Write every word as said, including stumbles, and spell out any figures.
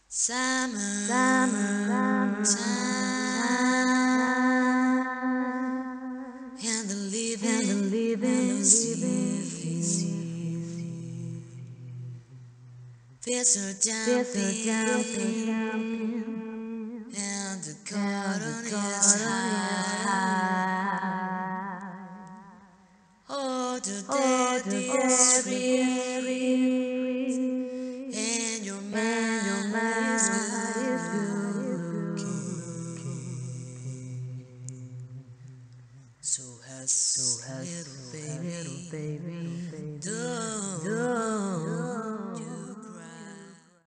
Summer, Summer time, and the and the living living is easy. Feet are feet are jumping, jumping and the and the cotton is cotton is high. high. Oh, the Oh, dead the is dead is free, free and your and your mind is mind is good good. looking. So So has has little little baby, baby the